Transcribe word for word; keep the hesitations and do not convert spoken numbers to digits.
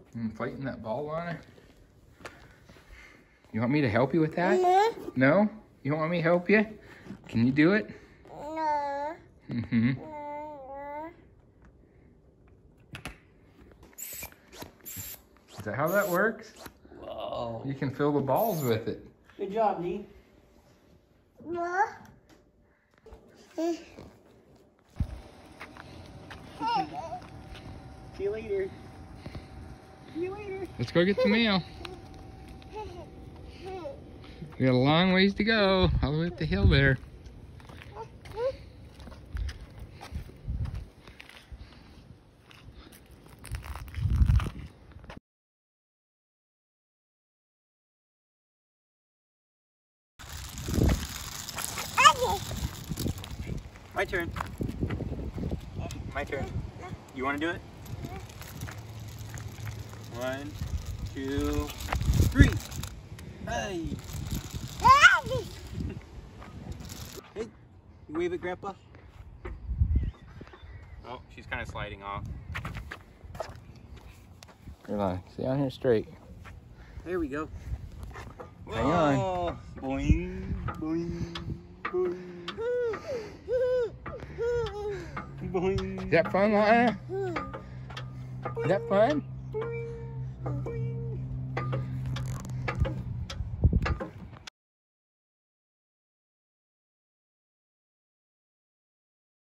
I'm fighting that ball, Lana. You want me to help you with that? No. No? You don't want me to help you? Can you do it? No. Mm-hmm. No. Is that how that works? Whoa. You can fill the balls with it. Good job, Nee. No. See you later. See you later. Let's go get the mail. We got a long ways to go, all the way up the hill there. My turn. My turn. You want to do it? One, two, three. Hey. Hey, you wave at Grandpa. Oh, she's kind of sliding off. Here, Lana, stay on here straight. There we go. Hang on. Whoa. Boing, boing, boing. Boing. Is that fun, Lana? Is that fun? Boing, boing.